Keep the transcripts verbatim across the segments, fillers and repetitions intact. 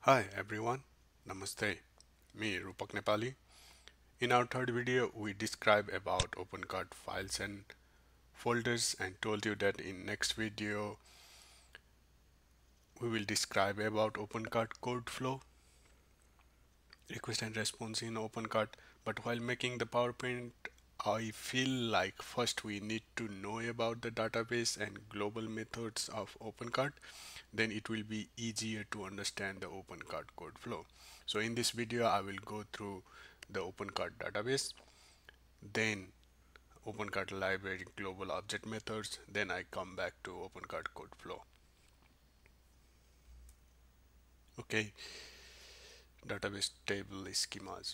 Hi everyone, Namaste. Me Rupak Nepali. In our third video, we describe about OpenCart files and folders and told you that in next video we will describe about OpenCart code flow, request and response in OpenCart. But while making the PowerPoint, I feel like first we need to know about the database and global methods of OpenCart. Then it will be easier to understand the OpenCart code flow. So in this video, I will go through the OpenCart database, then OpenCart library global object methods, then I come back to OpenCart code flow. Okay, database table schemas.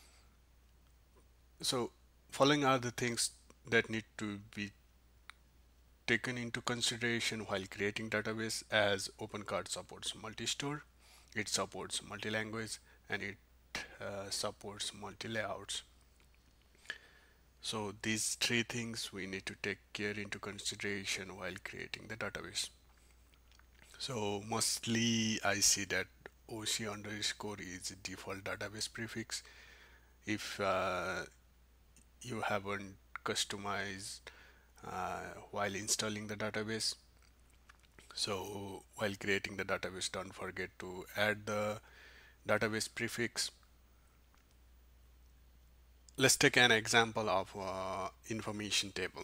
So following are the things that need to be taken into consideration while creating database, as OpenCart supports multi-store, it supports multi-language, and it uh, supports multi-layouts. So these three things we need to take care into consideration while creating the database. So mostly I see that O C underscore is a default database prefix. If uh, you haven't customized uh, while installing the database, so while creating the database, don't forget to add the database prefix. Let's take an example of uh, information table.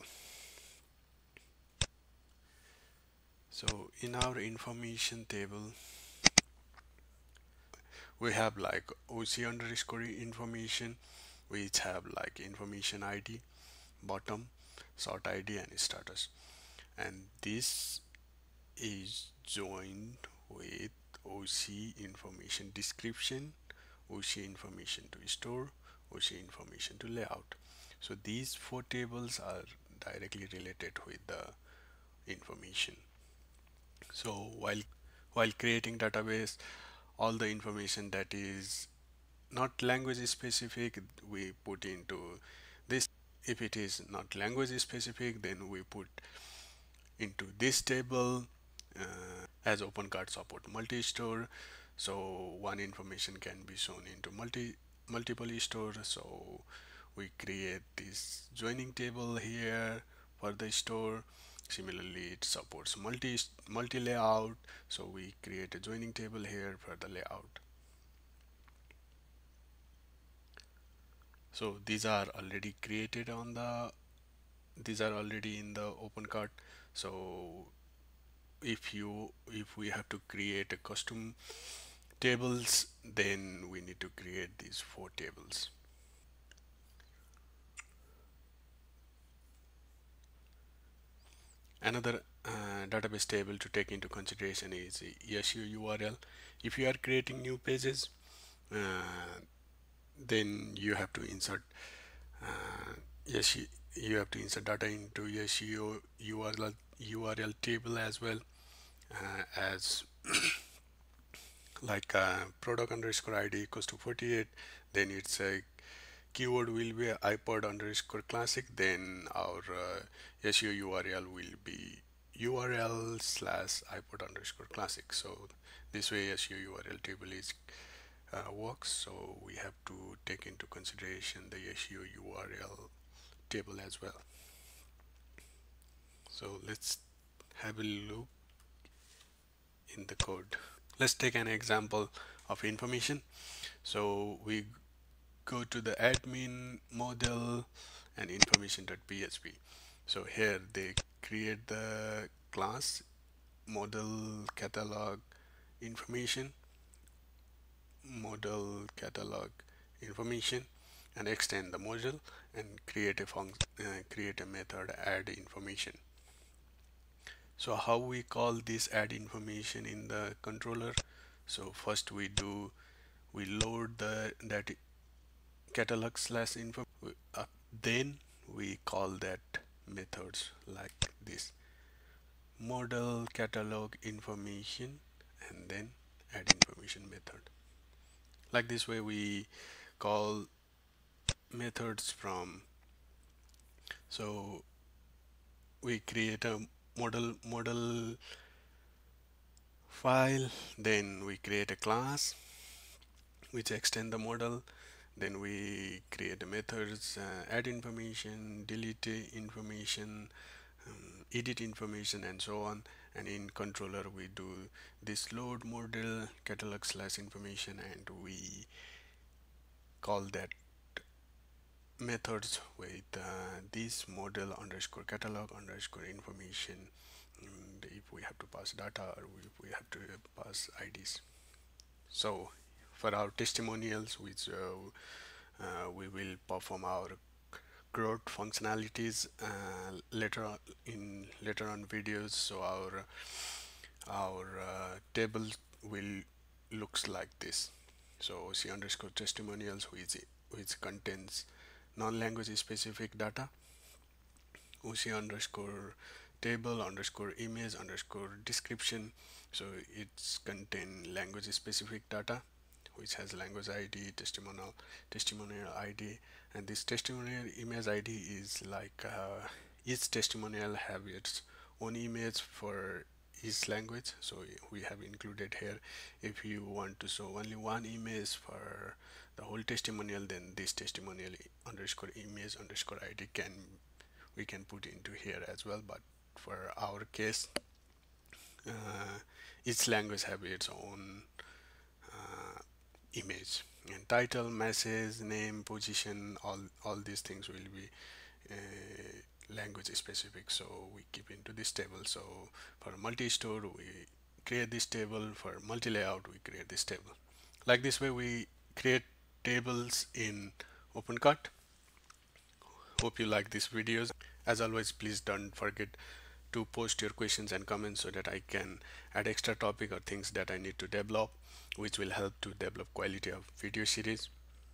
So in our information table, we have like O C underscore information, which have like information I D, bottom, sort I D, and status. And this is joined with O C information description, O C information to store, O C information to layout. So these four tables are directly related with the information. So while while creating database, all the information that is not language specific we put into this. If it is not language specific, then we put into this table. As OpenCart support multi-store, so one information can be shown into multi multiple store. So we create this joining table here for the store. Similarly, it supports multi multi layout, so we create a joining table here for the layout. So these are already created on the these are already in the OpenCart. So if you if we have to create a custom tables, then we need to create these four tables. Another uh, database table to take into consideration is S U U R L. If you are creating new pages, uh, then you have to insert uh, yes you, you have to insert data into S U U R L U R L table as well, uh, as like uh, product underscore I D equals to forty-eight, then it's a keyword will be iPod underscore classic, then our uh, S U U R L will be U R L slash iPod underscore classic. So this way S U U R L table is uh, works. So we have to take into consideration the S U U R L table as well. So let's have a look in the code. Let's take an example of information. So we go to the admin model and information.php. So here they create the class model catalog information, model catalog information, and extend the module and create a function, uh, create a method add information. So how we call this add information in the controller? So first we do we load the that catalog slash info, uh, then we call that methods like this model catalog information and then add information method. Like this way we call methods from. So we create a model model file, then we create a class which extend the model, then we create the methods, uh, add information, delete information, um, edit information, and so on. And in controller we do this load model catalog slash information, and we call that methods with uh, this model underscore catalog underscore information, and if we have to pass data or if we have to pass I Ds. So for our testimonials, which uh, uh, we will perform our growth functionalities uh, later on in later on videos. So our our uh, table will looks like this. So C underscore testimonials, which which contains non-language specific data, O C underscore table underscore image underscore description, so it's contain language specific data which has language I D, testimonial testimonial I D, and this testimonial image I D is like uh, each testimonial have its own image for each language, so we have included here. If you want to show only one image for the whole testimonial, then this testimonial underscore image underscore I D can we can put into here as well. But for our case, uh, each language have its own uh, image, and title, message, name, position, all all these things will be uh, language specific, so we keep into this table. So for multi-store we create this table, for multi-layout we create this table. Like this way we create tables in OpenCart. Hope you like these videos. As always, please don't forget to post your questions and comments so that I can add extra topic or things that I need to develop, which will help to develop quality of video series.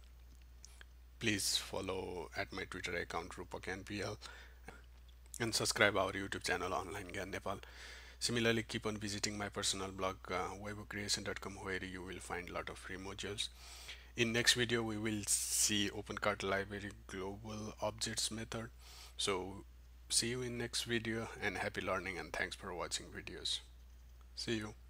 Please follow at my Twitter account rupakanpl and subscribe our YouTube channel Online Gyan Nepal. Similarly, keep on visiting my personal blog uh, webhook creation dot com, where you will find a lot of free modules. In next video we will see OpenCart library global objects method. So see you in next video, and happy learning, and thanks for watching videos. See you.